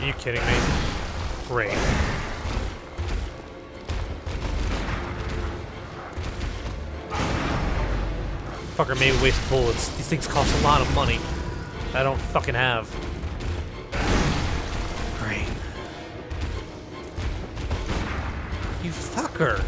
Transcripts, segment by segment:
you kidding me? Great. Fucker made me waste bullets. These things cost a lot of money. I don't fucking have. Great. You fucker.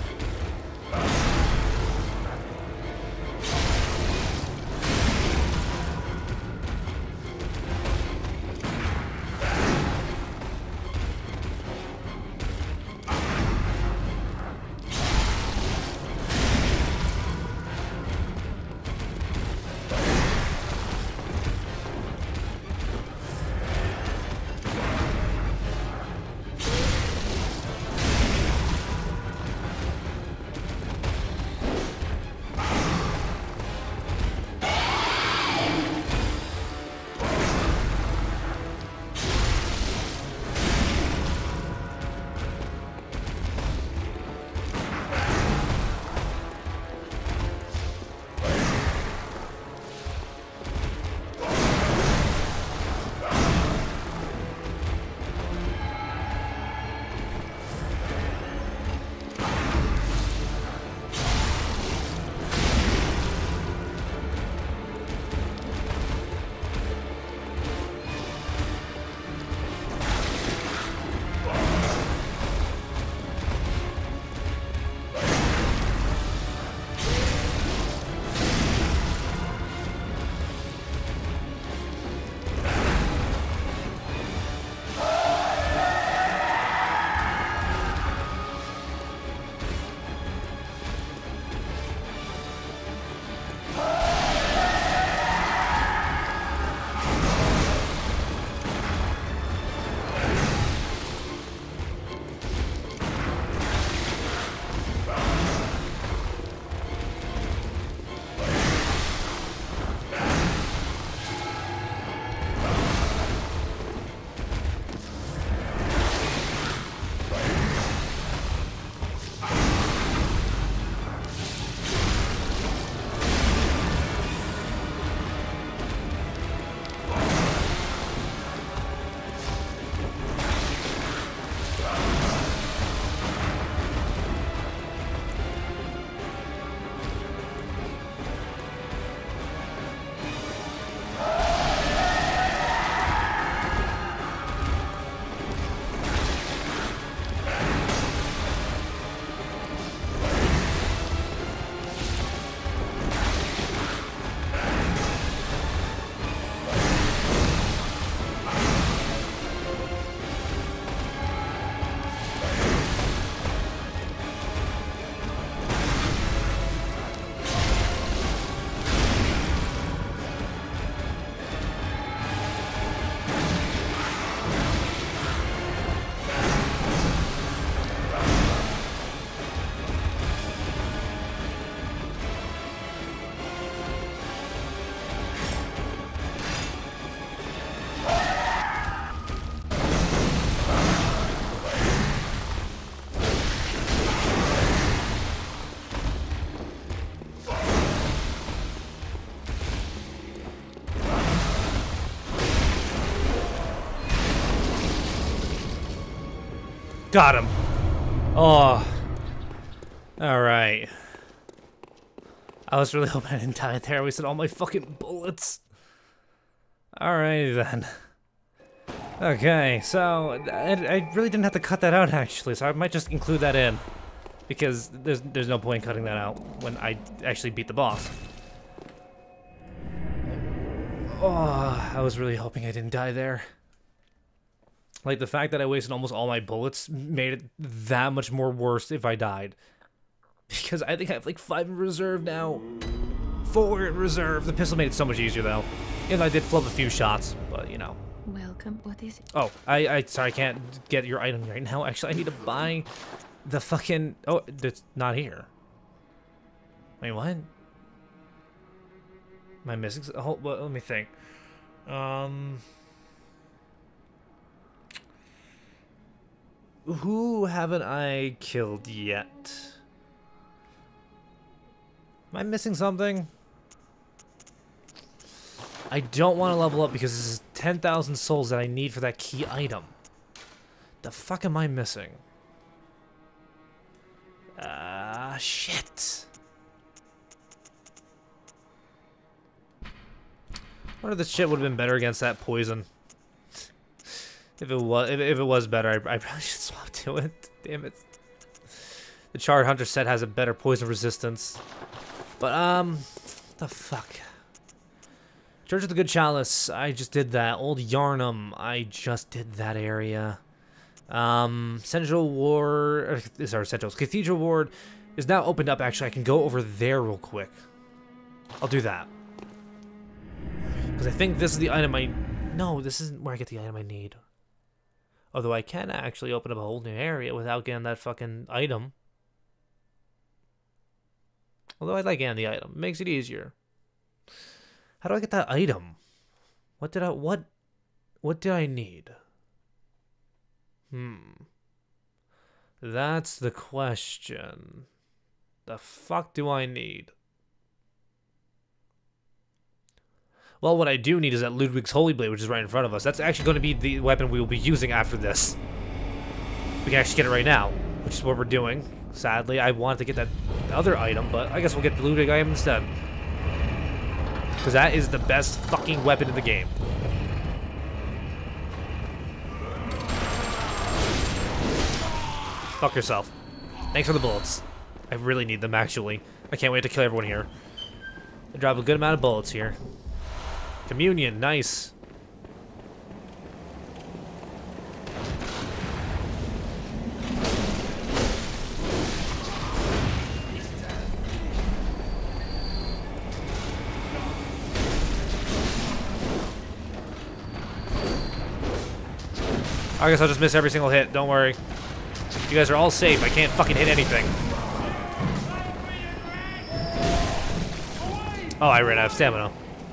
Got him. Oh. Alright. I was really hoping I didn't die there. I wasted all my fucking bullets. Alrighty then. Okay, so I really didn't have to cut that out actually, so I might just include that in. Because there's no point in cutting that out when I actually beat the boss. Oh, I was really hoping I didn't die there. Like, the fact that I wasted almost all my bullets made it that much more worse if I died. Because I think I have, like, 5 in reserve now. 4 in reserve. The pistol made it so much easier, though. And I did flub a few shots, but, you know. Welcome. What is it? Oh, sorry, I can't get your item right now. Actually, I need to buy the fucking... Oh, it's not here. Wait, what? Am I missing... Hold, well, let me think. Who haven't I killed yet? Am I missing something? I don't want to level up because this is 10,000 souls that I need for that key item. The fuck am I missing? Shit. I wonder if this shit would have been better against that poison. If it was better, I probably should swap to it. Damn it. The Charred Hunter set has a better poison resistance. But, the fuck? Church of the Good Chalice, I just did that. Old Yarnum, I just did that area. Central Ward, sorry, Central's Cathedral Ward is now opened up. Actually, I can go over there real quick. I'll do that. Because I think this is the item no, this isn't where I get the item I need. Although I can actually open up a whole new area without getting that fucking item. Although I like getting the item. It makes it easier. How do I get that item? What did I need? That's the question. The fuck do I need? Well, what I do need is that Ludwig's Holy Blade, which is right in front of us. That's actually going to be the weapon we will be using after this. We can actually get it right now, which is what we're doing. Sadly, I wanted to get that other item, but I guess we'll get the Ludwig item instead. Because that is the best fucking weapon in the game. Fuck yourself. Thanks for the bullets. I really need them, actually. I can't wait to kill everyone here. I drop a good amount of bullets here. Communion, nice. I guess I'll just miss every single hit, don't worry. You guys are all safe, I can't fucking hit anything. Oh, I ran out of stamina.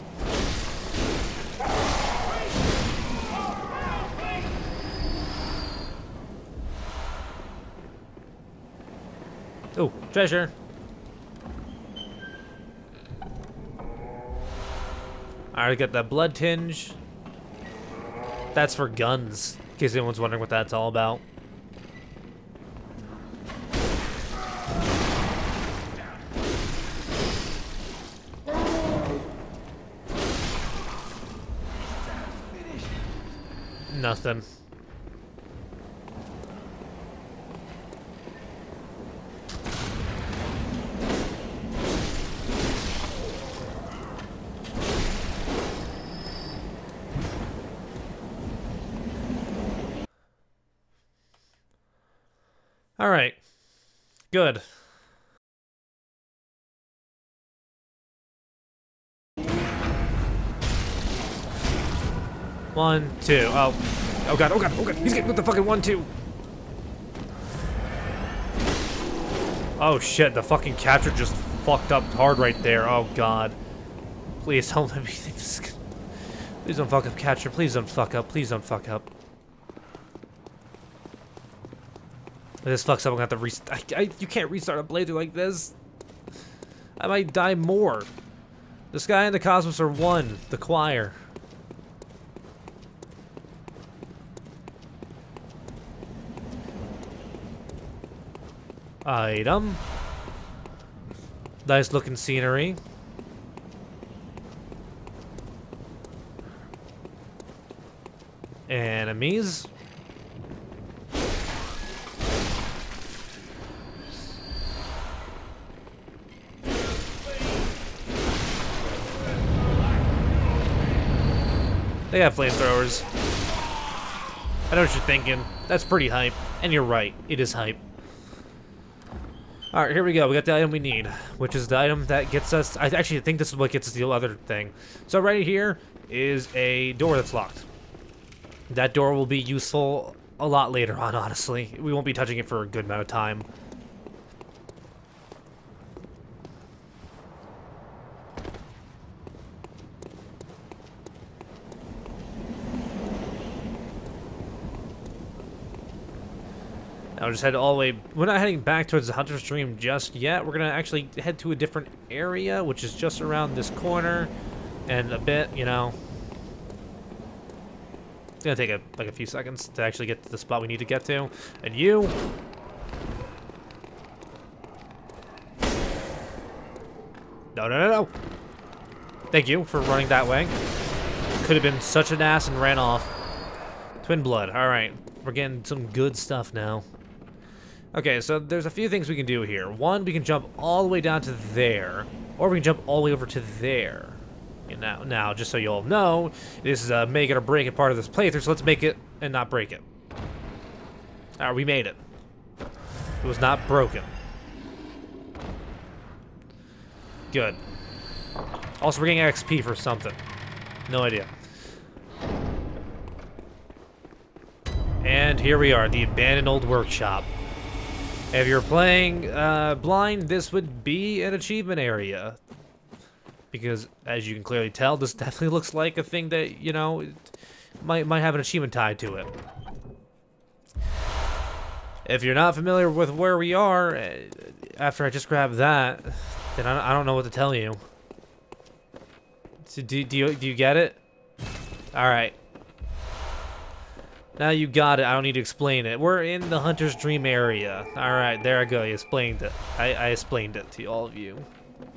Oh, treasure. Alright, got that blood tinge. That's for guns, in case anyone's wondering what that's all about. Nothing. All right. Good. One, two. Oh. Oh god, oh god, oh god. He's getting with the fucking 1-2. Oh shit, the fucking capture just fucked up hard right there. Oh god. Please don't let me think this is good. Please don't fuck up capture. Please don't fuck up. Please don't fuck up. If this fucks up, I'm gonna have to restart. You can't restart a playthrough like this. I might die more. The sky and the cosmos are one. The choir. Item. Nice looking scenery. Enemies. They got flamethrowers. I know what you're thinking. That's pretty hype. And you're right. It is hype. Alright, here we go. We got the item we need, which is the item that gets us... I actually think this is what gets us the other thing. So right here is a door that's locked. That door will be useful a lot later on, honestly. We won't be touching it for a good amount of time. I'll just head all the way. We're not heading back towards the Hunter Stream just yet. We're gonna actually head to a different area, which is just around this corner, and a bit, you know. gonna take like a few seconds to actually get to the spot we need to get to. And you... No, no, no, no. Thank you for running that way. Could have been such an ass and ran off. Twin blood. All right. We're getting some good stuff now. Okay, so there's a few things we can do here. One, we can jump all the way down to there. Or we can jump all the way over to there. And now, just so you all know, this is a make it or break it part of this playthrough, so let's make it and not break it. All right, we made it. It was not broken. Good. Also, we're getting XP for something. No idea. And here we are, the abandoned old workshop. If you're playing blind, this would be an achievement area. Because, as you can clearly tell, this definitely looks like a thing that, you know, might have an achievement tied to it. If you're not familiar with where we are, after I just grabbed that, then I don't know what to tell you. So do you get it? Alright. Now you got it. I don't need to explain it. We're in the Hunter's Dream area. Alright, there I go. You explained it. I explained it to all of you.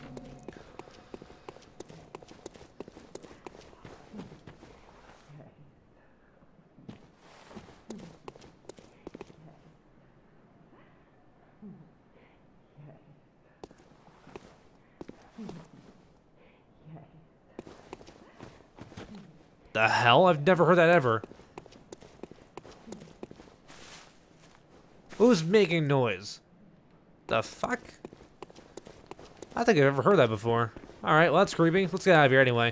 The hell? I've never heard that ever. Who's making noise? The fuck? I don't think I've ever heard that before. Alright, well that's creepy. Let's get out of here anyway.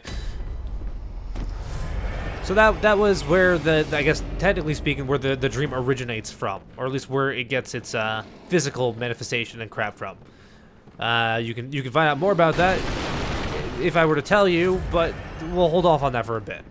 So that was where I guess, technically speaking, where the dream originates from. Or at least where it gets its physical manifestation and crap from. You can find out more about that if I were to tell you, but we'll hold off on that for a bit.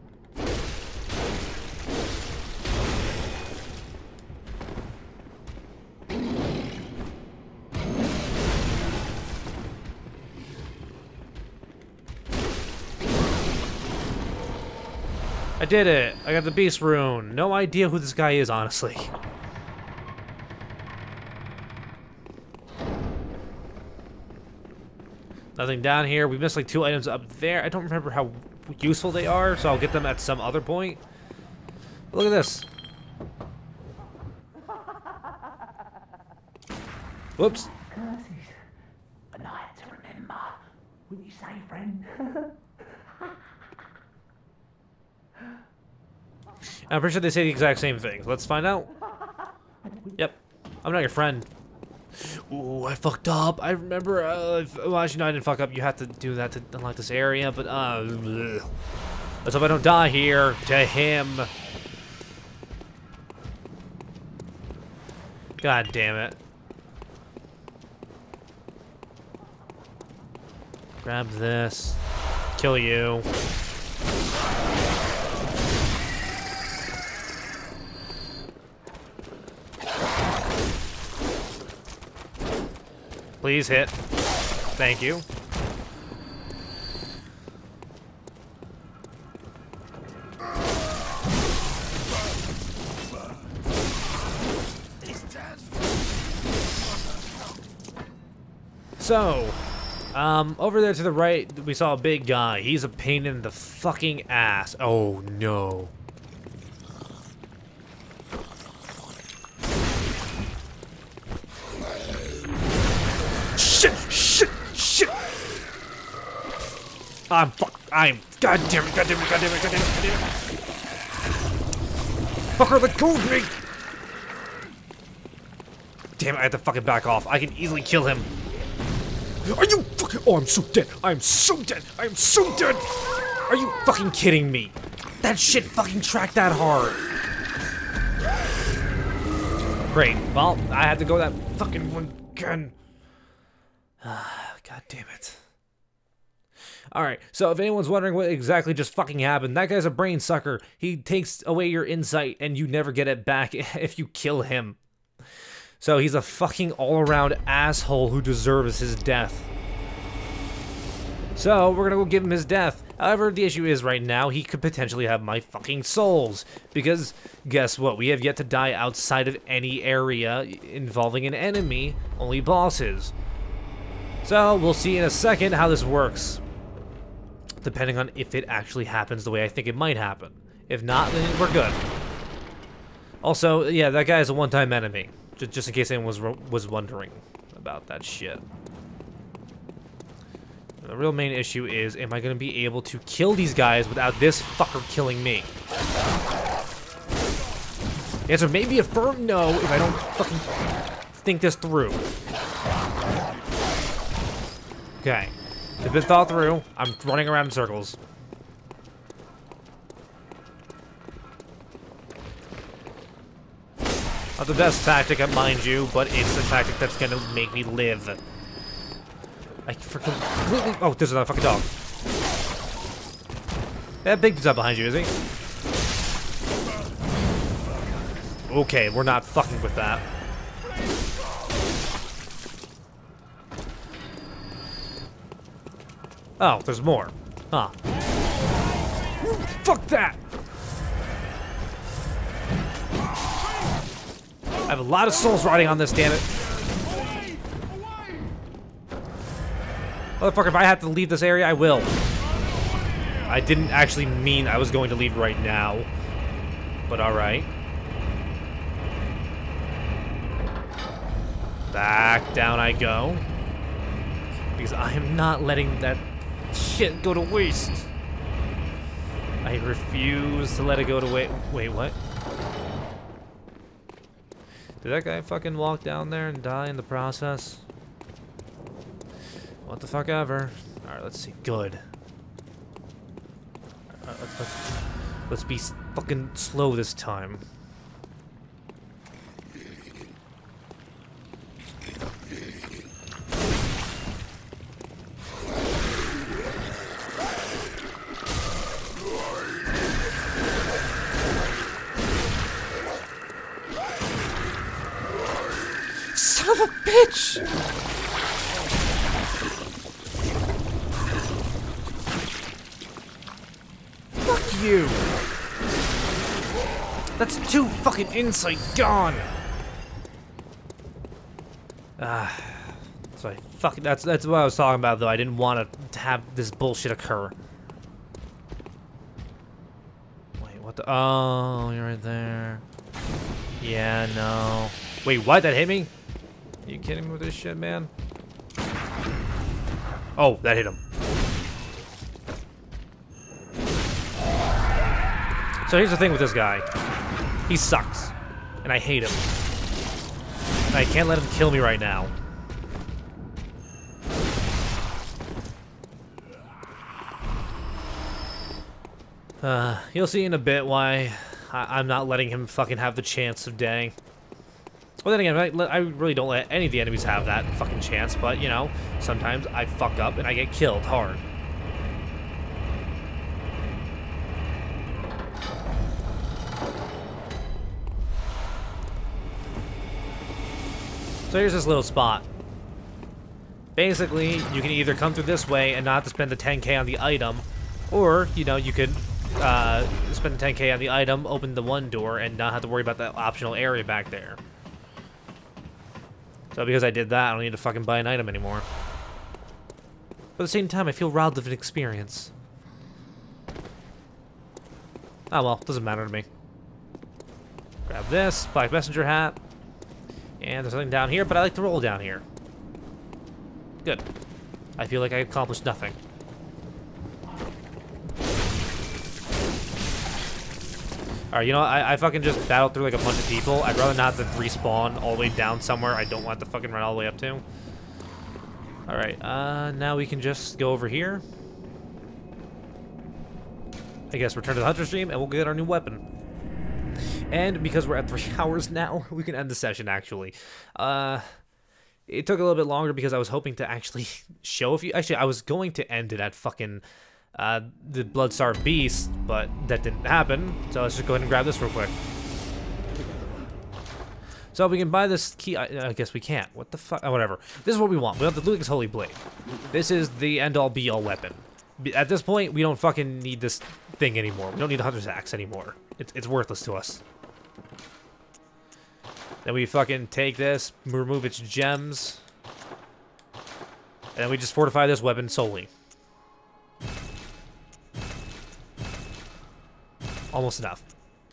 I did it! I got the Beast Rune. No idea who this guy is, honestly. Nothing down here. We missed like 2 items up there. I don't remember how useful they are, so I'll get them at some other point. But look at this. Whoops. Curses. A night to remember. Wouldn't you say, friend? I'm pretty sure they say the exact same thing. Let's find out. Yep. I'm not your friend. Ooh, I fucked up. I remember, well, actually, no, I didn't fuck up. You have to do that to unlock this area, but, let's hope I don't die here. To him. God damn it. Grab this. Kill you. Please hit. Thank you. So, over there to the right, we saw a big guy. He's a pain in the fucking ass. Oh no. God damn it, god damn it, god damn it, god damn it, god damn it. Fucker, let go of me! Damn it, I have to fucking back off. I can easily kill him. Are you fucking— oh, I'm so dead. I'm so dead. I'm so dead. Are you fucking kidding me? That shit fucking tracked that hard. Great. Well, I had to go that fucking one again. God damn it. Alright, so if anyone's wondering what exactly just fucking happened, that guy's a brain sucker. He takes away your insight and you never get it back if you kill him. So he's a fucking all-around asshole who deserves his death. So, we're gonna go give him his death. However, the issue is right now, he could potentially have my fucking souls. Because, guess what? We have yet to die outside of any area involving an enemy, only bosses. So, we'll see in a second how this works. Depending on if it actually happens the way I think it might happen. If not, then we're good. Also, yeah, that guy is a one-time enemy. Just in case anyone was wondering about that shit. The real main issue is, am I going to be able to kill these guys without this fucker killing me? The answer may be a firm no if I don't fucking think this through. Okay. It's been thought through. I'm running around in circles. Not the best tactic, mind you, but it's the tactic that's gonna make me live. I freaking completely... Oh, there's another fucking dog. That big dude's up behind you, is he? Okay, we're not fucking with that. Oh, there's more. Huh. Fuck that! I have a lot of souls riding on this, damn it. Motherfucker, if I have to leave this area, I will. I didn't actually mean I was going to leave right now. But alright. Back down I go. Because I am not letting that shit go to waste. I refuse to let it go to waste. Wait, what? Did that guy fucking walk down there and die in the process? What the fuck ever. Alright, let's see. Good. Let's be fucking slow this time. Son of a bitch! Fuck you! That's 2 fucking insight gone! Sorry, fucking that's what I was talking about though. I didn't want to have this bullshit occur. Wait, what the? Oh, you're right there. Yeah, no. Wait, what? That hit me? Are you kidding me with this shit, man? Oh, that hit him. So here's the thing with this guy. He sucks. And I hate him. And I can't let him kill me right now. You'll see in a bit why I'm not letting him fucking have the chance of day. Well, then again, I really don't let any of the enemies have that fucking chance, but, you know, sometimes I fuck up and I get killed hard. So here's this little spot. Basically, you can either come through this way and not have to spend the 10k on the item, or, you know, you could spend the 10k on the item, open the one door, and not have to worry about that optional area back there. So because I did that, I don't need to fucking buy an item anymore. But at the same time, I feel robbed of an experience. Oh well, doesn't matter to me. Grab this, Black Messenger hat. And there's something down here, but I like to roll down here. Good. I feel like I accomplished nothing. Alright, you know, I fucking just battled through like a bunch of people. I'd rather not have to respawn all the way down somewhere I don't want to fucking run all the way up to. Alright, now we can just go over here. I guess return to the Hunter stream and we'll get our new weapon. And because we're at 3 hours now, we can end the session actually. It took a little bit longer because I was hoping to actually show a few. Actually, I was going to end it at fucking the Bloodstarved Beast, but that didn't happen. So let's just go ahead and grab this real quick. So we can buy this key. I guess we can't. What the fuck? Whatever. This is what we want. We want the Lucas Holy Blade. This is the end-all be-all weapon. At this point, we don't fucking need this thing anymore. We don't need a Hunter's Axe anymore. It's worthless to us. Then we fucking take this, remove its gems, and then we just fortify this weapon solely. Almost enough.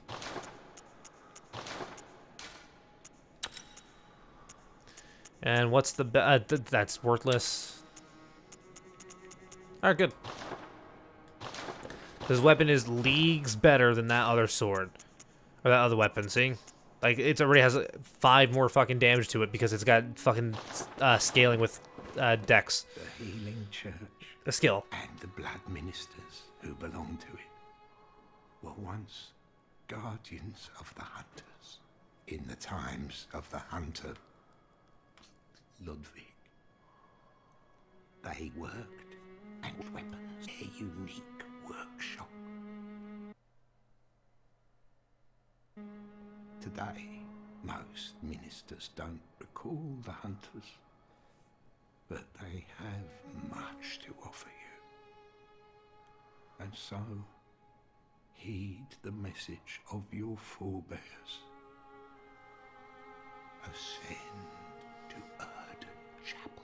And what's the that's worthless. Alright, good. This weapon is leagues better than that other sword. Or that other weapon, see? Like, it already has 5 more fucking damage to it because it's got fucking scaling with dex. The healing church. A skill. And the blood ministers who belong to it were once guardians of the hunters in the times of the hunter Ludwig. They worked and weapons, a unique workshop. Today, most ministers don't recall the hunters, but they have much to offer you. And so, heed the message of your forebears. Ascend to Erdon Chapel.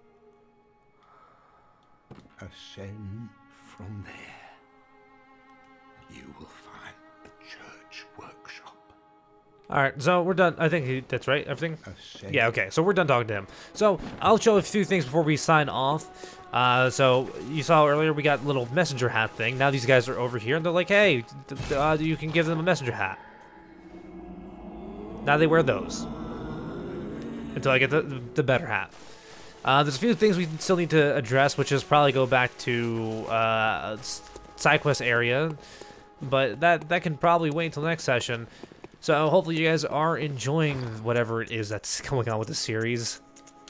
Ascend from there. You will find the church workshop. Alright, so we're done. I think that's right, everything? Ascend. Yeah, okay, so we're done talking to him. So, I'll show a few things before we sign off. So, you saw earlier we got a little messenger hat thing. Now these guys are over here, and they're like, hey, you can give them a messenger hat. Now they wear those. Until I get the better hat. There's a few things we still need to address, which is probably go back to side quest area. But that can probably wait until next session. So hopefully you guys are enjoying whatever it is that's going on with the series.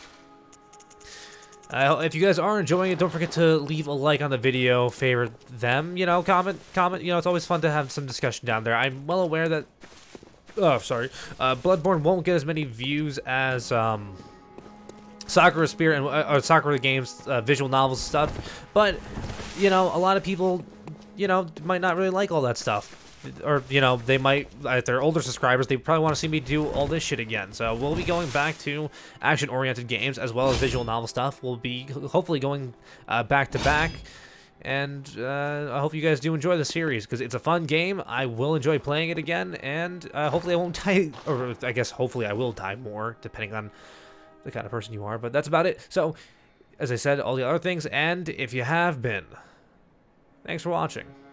If you guys are enjoying it, don't forget to leave a like on the video, favorite them, you know, comment, you know, it's always fun to have some discussion down there. I'm well aware that, Bloodborne won't get as many views as, Sakura Spear and, or Sakura Games, visual novels stuff, but, you know, a lot of people, you know, might not really like all that stuff. Or, you know, they might, if they're older subscribers, they probably want to see me do all this shit again. So we'll be going back to action-oriented games as well as visual novel stuff. We'll be hopefully going back to back. And I hope you guys do enjoy the series because it's a fun game. I will enjoy playing it again. And hopefully I won't die, or I guess hopefully I will die more, depending on the kind of person you are. But that's about it. So, as I said, all the other things. And if you have been, thanks for watching.